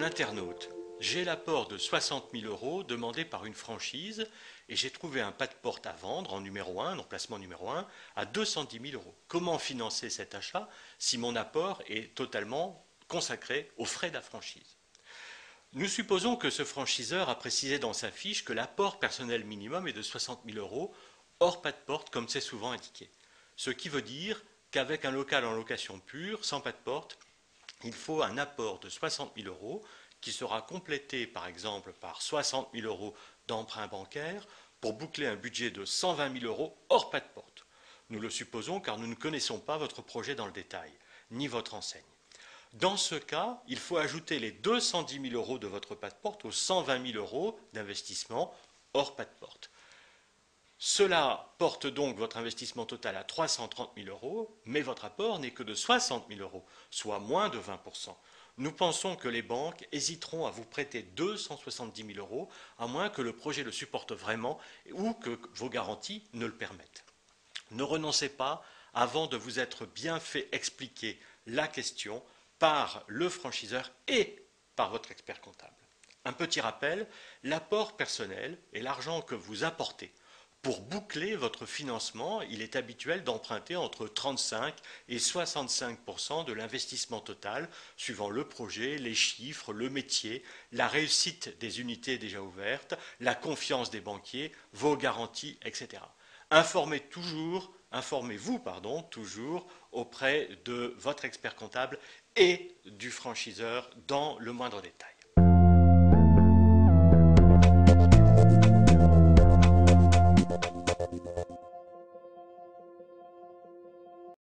un internaute. J'ai l'apport de 60 000 € demandé par une franchise et j'ai trouvé un pas de porte à vendre en numéro 1, donc placement numéro 1, à 210 000 €. Comment financer cet achat si mon apport est totalement consacré aux frais de la franchise? Nous supposons que ce franchiseur a précisé dans sa fiche que l'apport personnel minimum est de 60 000 € hors pas de porte, comme c'est souvent indiqué. Ce qui veut dire qu'avec un local en location pure, sans pas de porte, il faut un apport de 60 000 € qui sera complété par exemple par 60 000 € d'emprunt bancaire pour boucler un budget de 120 000 € hors pas de porte. Nous le supposons car nous ne connaissons pas votre projet dans le détail, ni votre enseigne. Dans ce cas, il faut ajouter les 210 000 € de votre pas de porte aux 120 000 € d'investissement hors pas de porte. Cela porte donc votre investissement total à 330 000 €, mais votre apport n'est que de 60 000 €, soit moins de 20%. Nous pensons que les banques hésiteront à vous prêter 270 000 €, à moins que le projet le supporte vraiment ou que vos garanties ne le permettent. Ne renoncez pas avant de vous être bien fait expliquer la question par le franchiseur et par votre expert comptable. Un petit rappel, l'apport personnel est l'argent que vous apportez. Pour boucler votre financement, il est habituel d'emprunter entre 35 et 65% de l'investissement total, suivant le projet, les chiffres, le métier, la réussite des unités déjà ouvertes, la confiance des banquiers, vos garanties, etc. Informez-vous toujours auprès de votre expert comptable et du franchiseur dans le moindre détail.